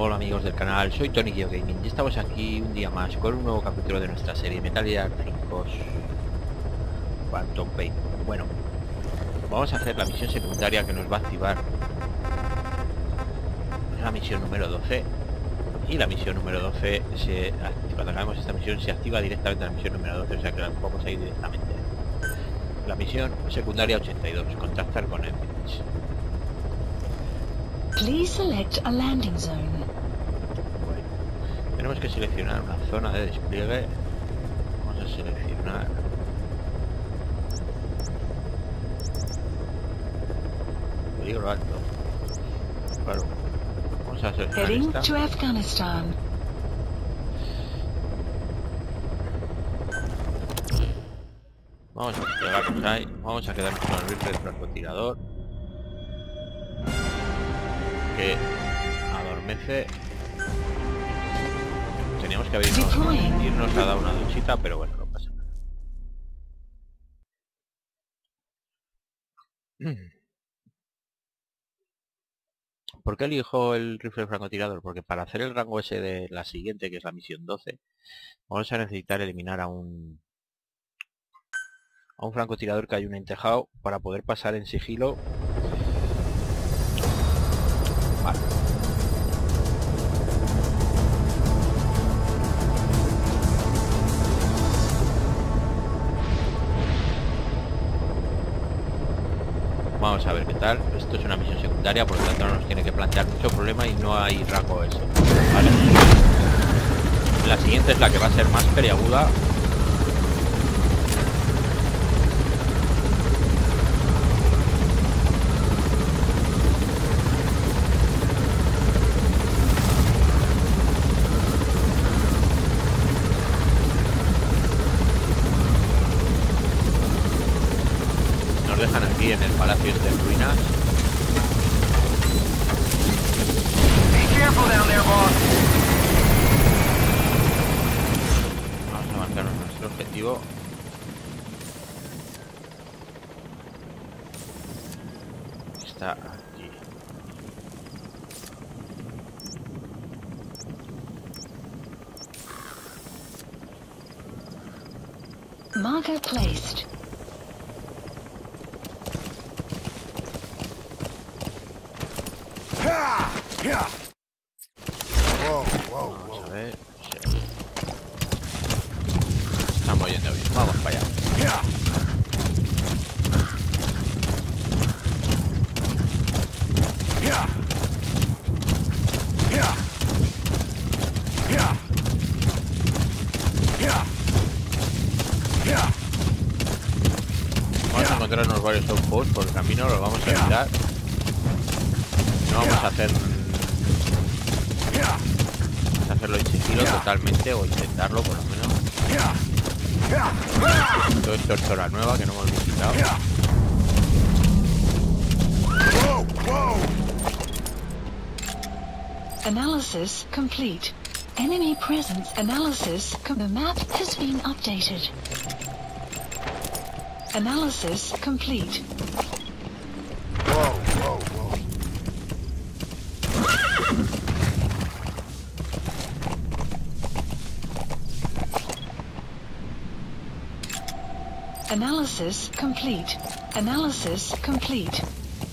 Hola amigos del canal, soy Tony Geo Gaming y estamos aquí un día más con un nuevo capítulo de nuestra serie Metal Gear 5 Phantom Pain. Bueno, vamos a hacer la misión secundaria que nos va a activar la misión número 12. Y la misión número 12 cuando hagamos esta misión se activa directamente la misión número 12, o sea que vamos a ir directamente. La misión secundaria 82, contactar con Eminence. Please select a landing zone. Bueno, tenemos que seleccionar una zona de despliegue. Vamos a seleccionar peligro alto. Claro, vamos a seleccionar Heading esta. to Afghanistan. Vamos a desplegarnos ahí. Vamos a quedarnos con el rifle de francotirador que adormece. Teníamos que irnos a dar una duchita, pero bueno, no pasa nada. ¿Por qué elijo el rifle de francotirador? Porque para hacer el rango ese de la siguiente, que es la misión 12, vamos a necesitar eliminar a un francotirador que hay un entejado para poder pasar en sigilo. Vale. Vamos a ver qué tal. Esto es una misión secundaria, por lo tanto no nos tiene que plantear mucho problema y no hay rango eso. Vale. La siguiente es la que va a ser más peliaguda. Dejan aquí en el palacio de ruinas. Vamos a marcarnos nuestro objetivo. Está aquí. Marker placed. Vamos a ver. Sí. Estamos yendo bien. Vamos para allá. Vamos a encontrarnos varios outposts por el camino, los vamos a evitar. No vamos a hacer... Vamos a hacerlo en sigilo totalmente, o intentarlo por lo menos. Todo esto es zona nueva que no hemos visitado. Analysis complete. Enemy presence analysis. The map has been updated. Analysis complete. Analysis complete. Analysis complete.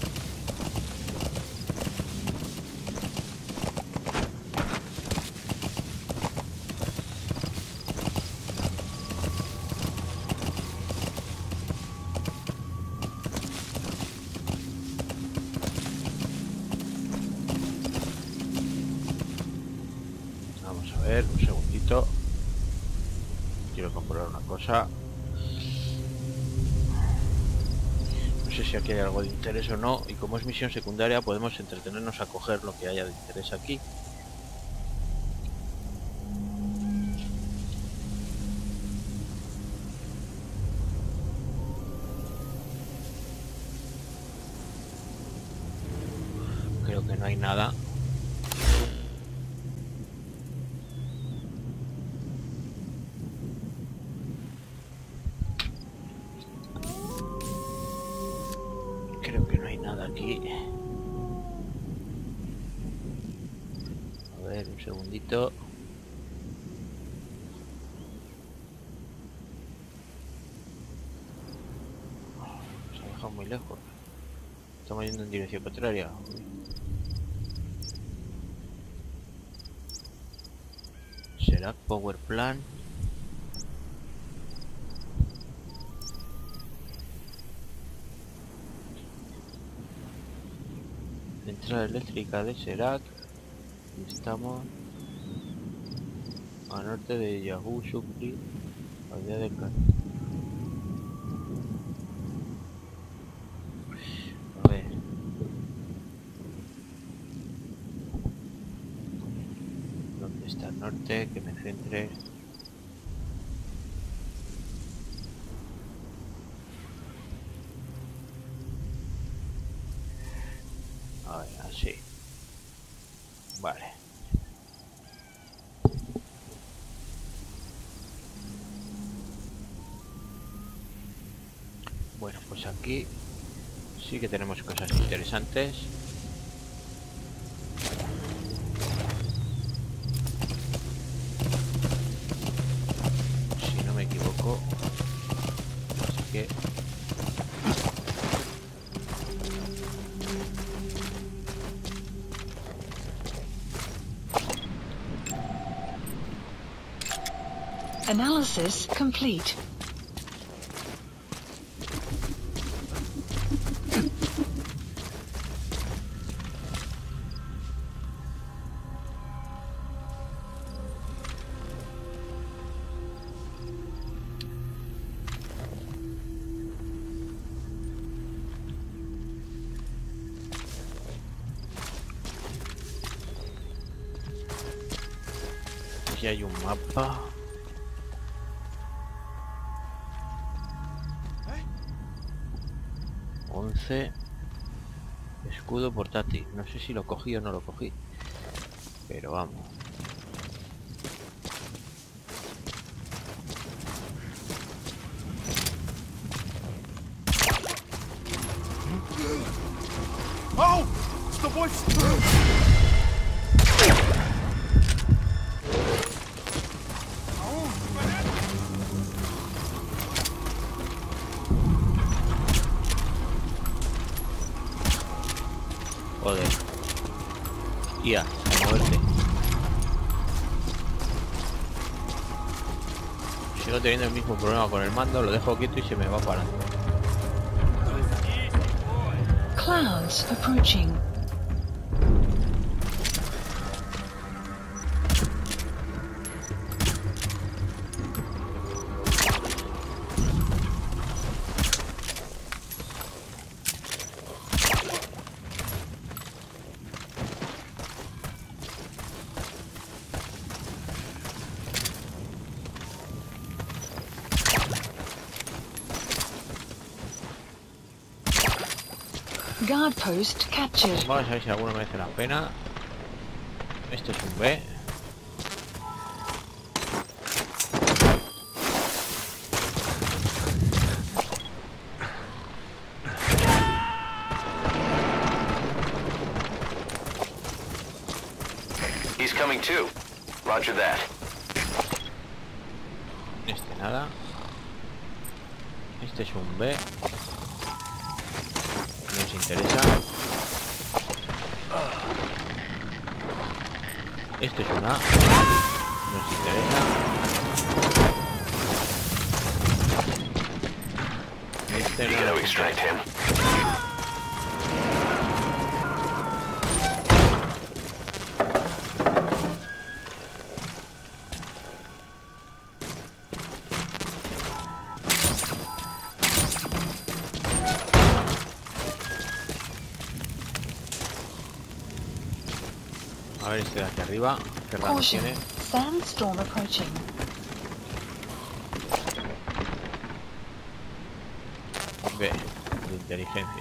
Vamos a ver, un segundito. Quiero comprobar una cosa. No sé si aquí hay algo de interés o no, y como es misión secundaria podemos entretenernos a coger lo que haya de interés aquí. Creo que no hay nada. Creo que no hay nada aquí. ver, un segundito. Se ha dejado muy lejos. Estamos yendo en dirección contraria. Será Power Plant. Central eléctrica de Serac. Y estamos a norte de Yahoo Supply, aldea de Can. A ver. ¿Dónde está el norte? Que me centre. A ver, así. Vale. Bueno, pues aquí sí que tenemos cosas interesantes. Si no me equivoco. Así que... Analysis complete. Aquí hay un mapa. Escudo portátil. No sé si lo cogí o no lo cogí. Pero vamos. Oh! It's the voice! Joder. Tía, a moverte. Sigo teniendo el mismo problema con el mando, lo dejo quieto y se me va parando. Clouds approaching. Guard post captured. Vamos a ver si alguno merece la pena. Este es un B. He's coming too. Roger that. Este nada. Este es un B. Nos interesa. Este es una. Nos interesa. Este You no gotta nos extract interesa. him. A ver este de aquí arriba. ¿Qué rango Caution. tiene? Sandstorm approaching. B. De inteligencia.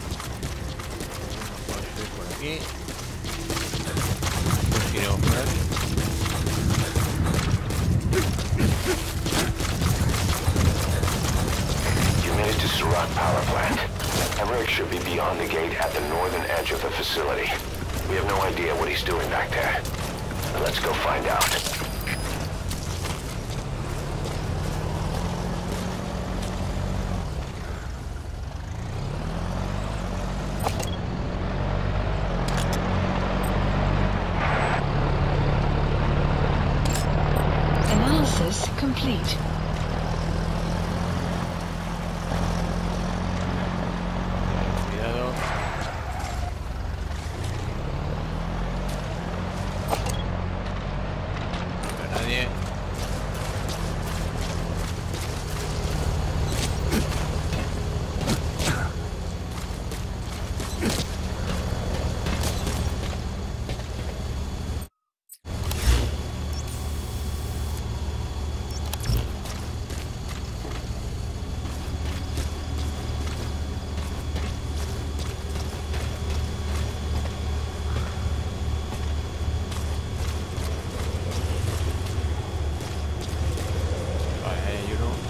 beyond the gate at the northern edge of the facility. We have no idea what he's doing back there. Now let's go find out. Analysis complete. Cuidado. No veo a nadie. Vale, ahí hay uno.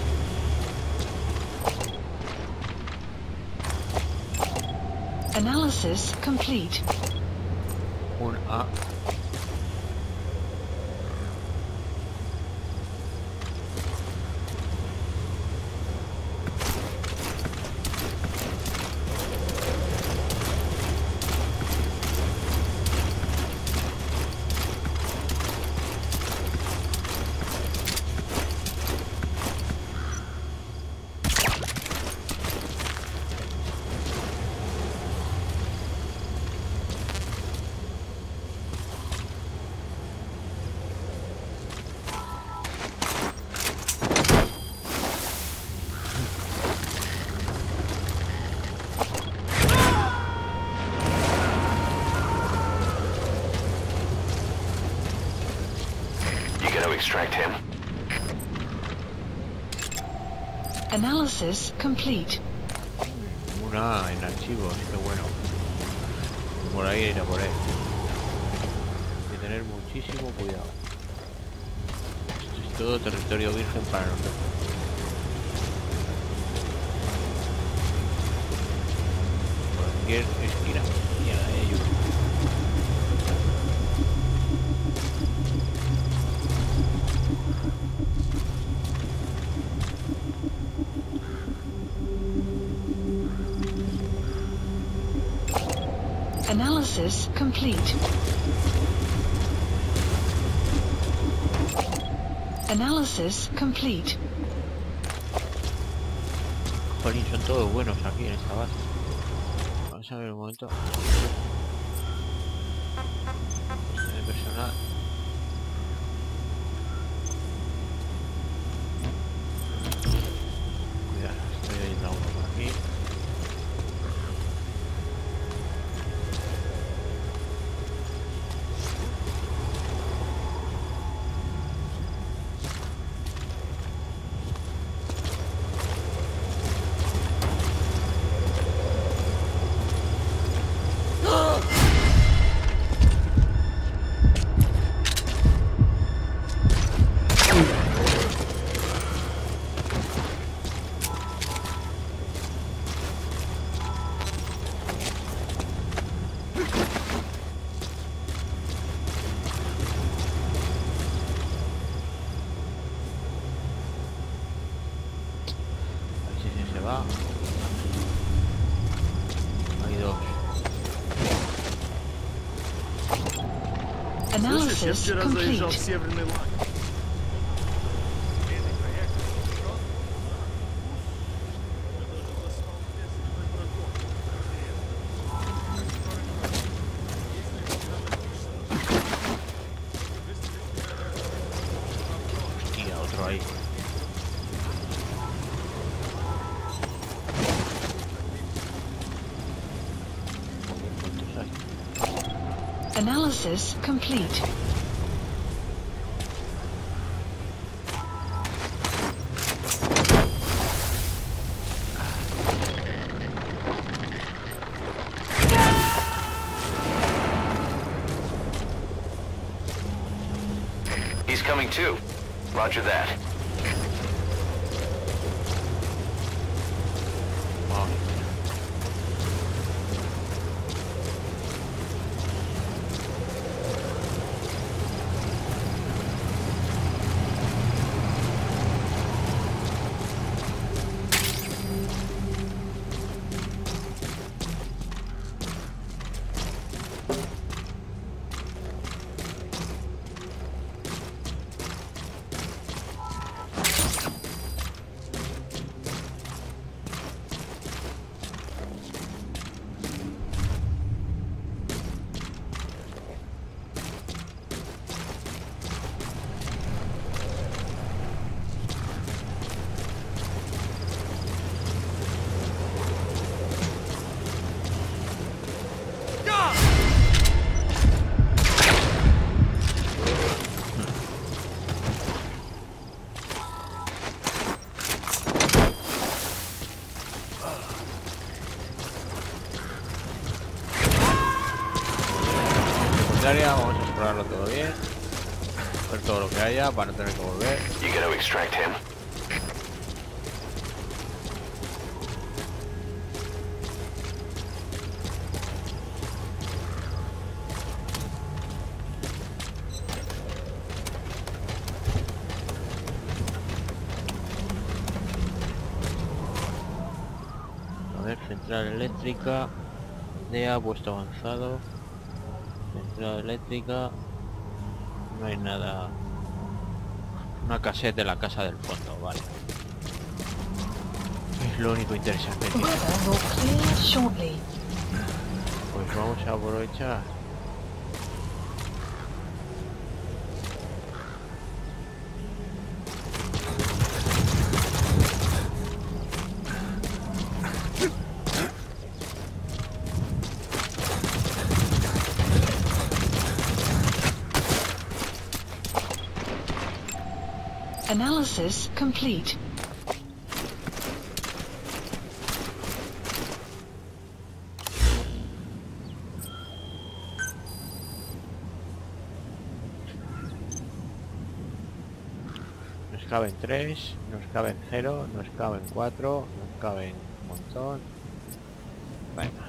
Analysis complete. Un A. You gonna extract him? Analysis complete. Una en archivos, qué bueno. Por ahí era por ahí. Hay que tener muchísimo cuidado. Esto es todo territorio virgen para nosotros. Cualquier esquina. Mierda, ellos. Analysis complete. Analysis complete. Jolín, son todos buenos aquí en esta base. Vamos a ver un momento. De personal. Cuidado, estoy oyendo a uno por aquí. Va. Hay dos. Слышишь, я Analysis вчера заезжал в complete. Северный лагерь. Hostia, otro ahí. ¿Cuántos hay? Analysis complete. He's coming too. Roger that. Vamos. Vamos a explorarlo todo bien. Ver todo lo que haya para no tener que volver. You gotta extract him. A ver, central eléctrica. DEA, puesto avanzado. Central eléctrica. No hay nada. Una caseta de la casa del fondo, vale. Es lo único interesante que hay. Weather will clear shortly. Pues vamos a aprovechar. Analysis complete. Nos caben 3, nos caben 0, nos caben 4, nos caben un montón. Venga.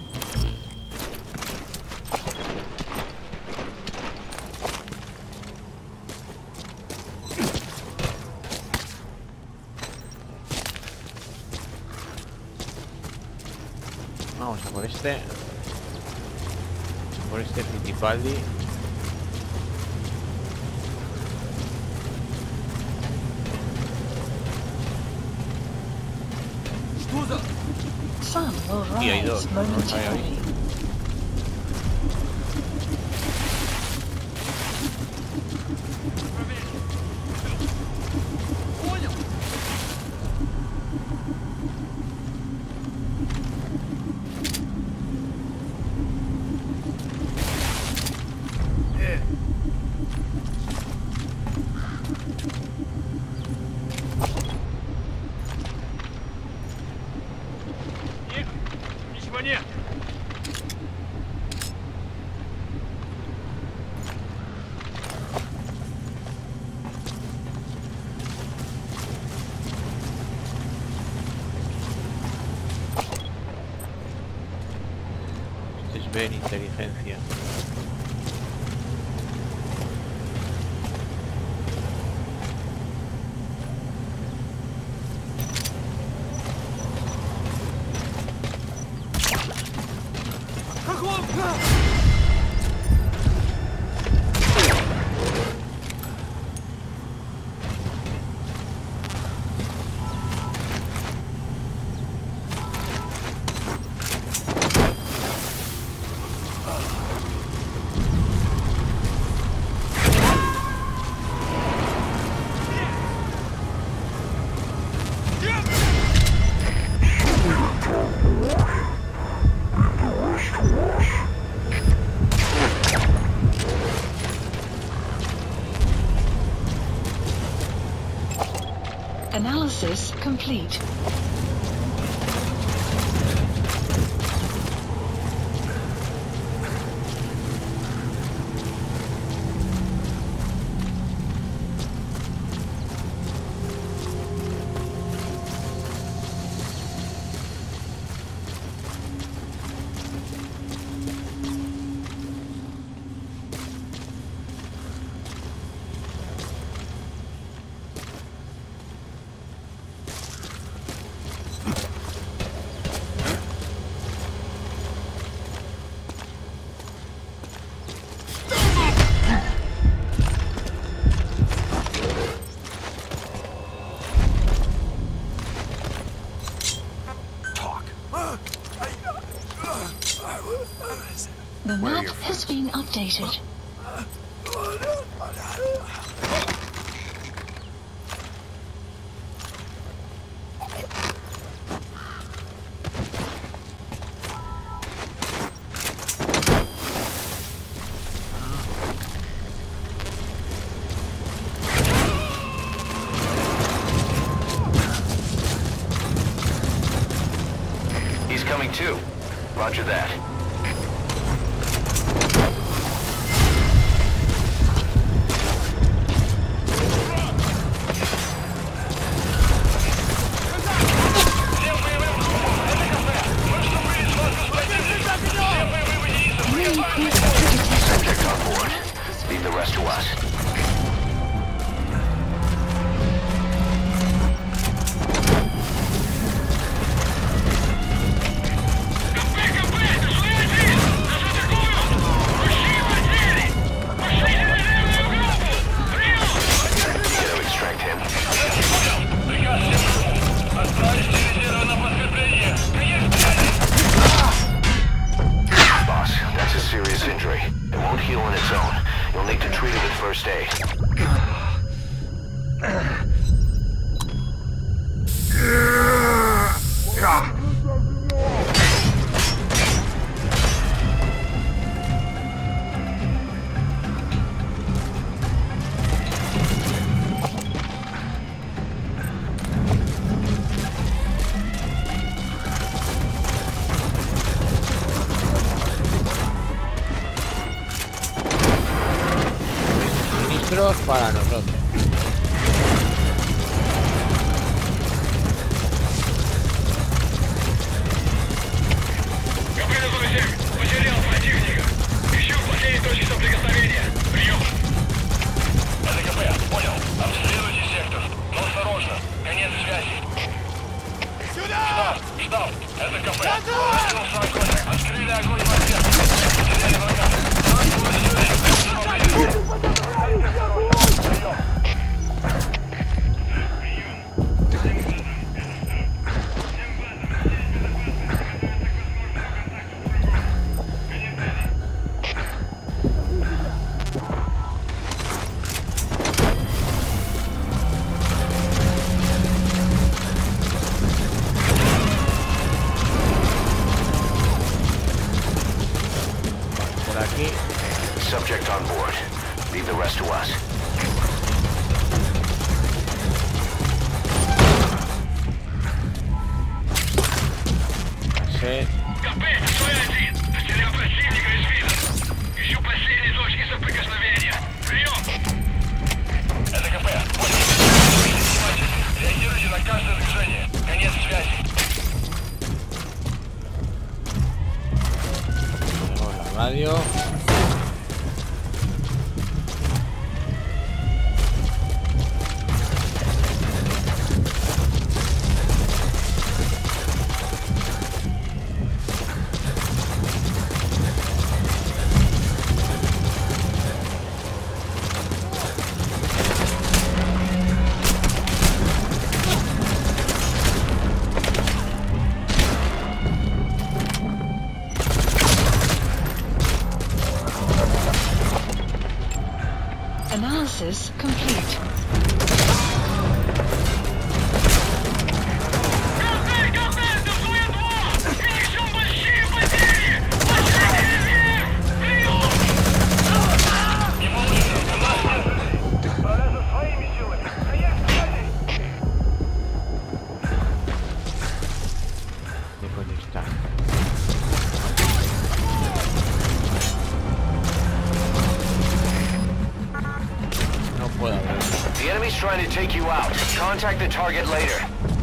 Vamos a por este. Por este Fittipaldi. Sun will Y hay rise dos, no los hay momentarily. ahí. Ничего нет. Este es ver inteligencia. Analysis complete. The map has been updated. He's coming too. Roger that. the rest to us. First aid. Para nosotros. Потерял противника. Ищу последние точки соприкосновения. Прием. Это КП. Понял. Обследуйте сектор. Но осторожно. Конец связи. Сюда! Штаб! Это КП. Открыли огонь в ответ. Потеряли врага. Subject on board. Leave the rest to us. КП, СВ-1. Потерял противника из вида. Ищу последние точки соприкосновения. Прием. Это КП. Понял. Реагируйте на каждое движение. Конец связи. Radio. Analysis complete. The enemy's trying to take you out. Contact the target later.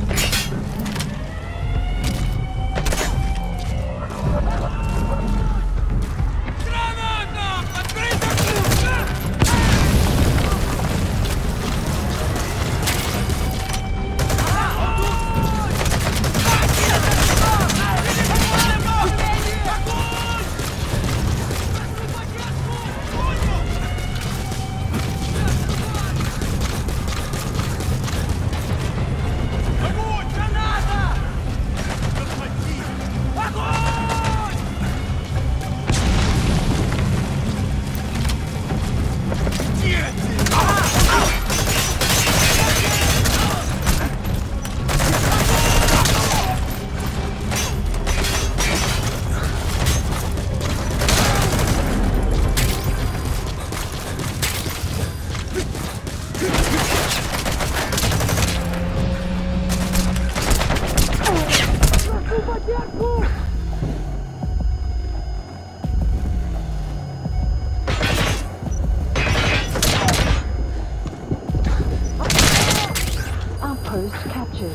Outpost captured.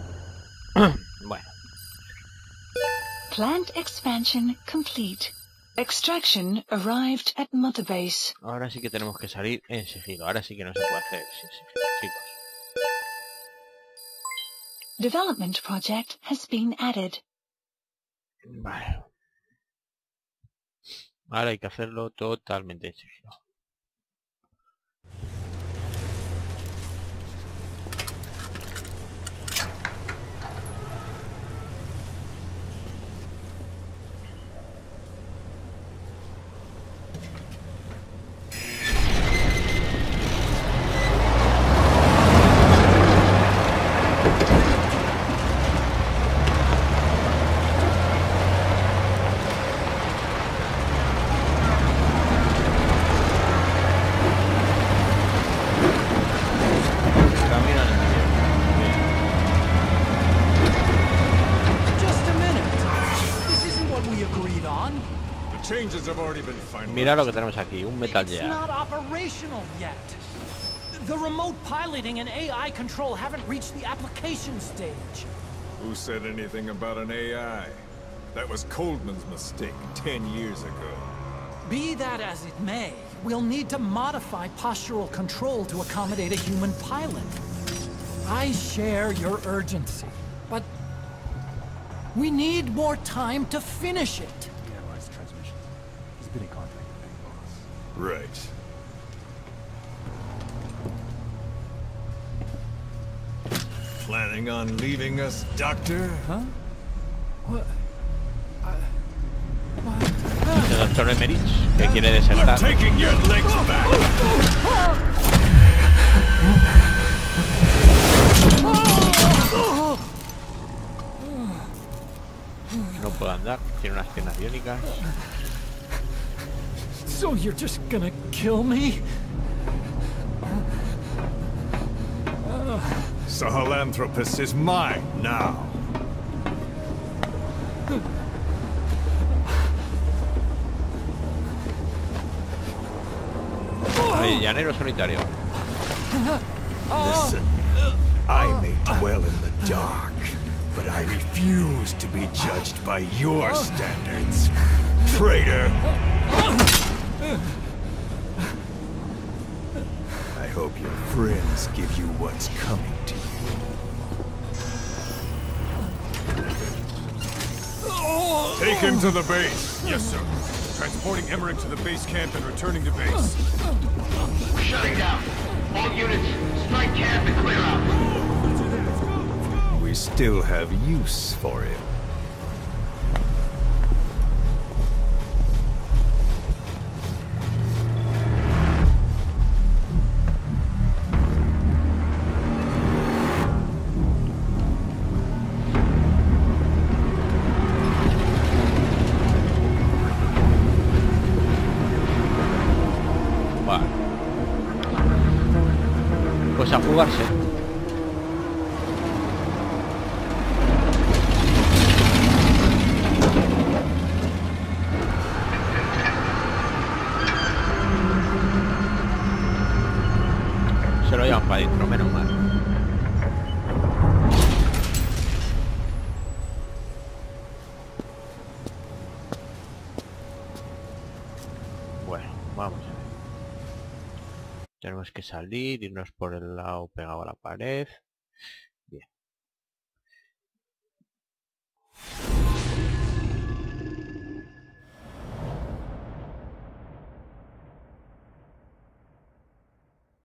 Bueno. Plant expansion complete. Extraction arrived at Mother Base. Ahora sí que tenemos que salir en sigilo. Ahora sí que no se puede hacer sin sigilo, chicos. Development project has been added. Vale. Ahora hay que hacerlo totalmente en sigilo. Mira lo que tenemos aquí, un Metal Gear. It's not operational yet. The remote piloting and AI control haven't reached the application stage. Who said anything about an AI? That was Coldman's mistake 10 years ago. Be that as it may, we'll need to modify postural control to accommodate a human pilot. I share your urgency, but we need more time to finish it. Analyze transmission. He's been in contact with Big Boss. Right. Planning on leaving us, Doctor? Huh? What? El doctor Emerich, que quiere desertar. I'm taking your legs back. No puedo andar, tiene unas piernas biónicas. So you're just gonna kill me? Sahelanthropus is mine now. Ay, llanero solitario. Listen, I may dwell in the dark, but I refuse to be judged by your standards, traitor. I hope your friends give you what's coming to you. Take him to the base. Yes, sir. Transporting Emmerich to the base camp and returning to base. We're shutting down. All units, strike camp and clear out. We still have use for him. Vale. Pues a jugarse. Se lo llevan para adentro, menos mal. Bueno, vamos a ver. Tenemos que salir, irnos por el lado pegado a la pared. Bien.